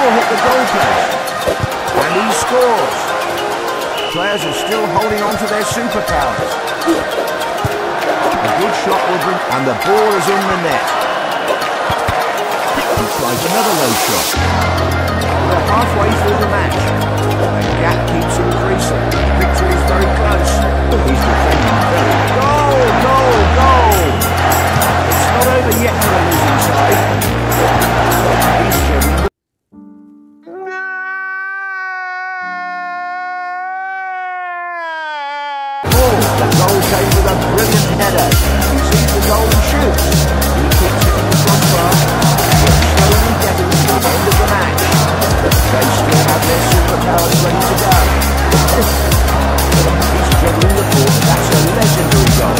ball hit the goalpost. And he scores. Players are still holding on to their superpowers. A good shot will bring, and the ball is in the net. He tries another low shot. We're halfway through the match. The gap keeps increasing. Victory is very close. He's defending very. Goal! Goal! Goal! It's not over yet for the losing side. He's dribbling. The goal came with a brilliant header. He sees the goal and shoots. He keeps it in the crossbar. We're slowly getting to the end of the match. They still have their superpowers ready to go. He's dribbling the ball. That's a legendary goal.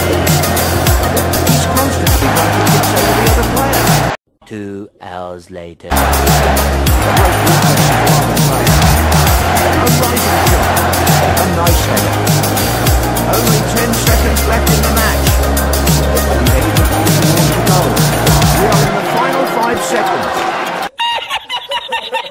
He's constantly making hits over the other player. 2 hours later. A great weakness of the player. A rising shot. A nice header. Only 10 seconds left in the match. He's heading the ball towards the goal. We are in the final 5 seconds.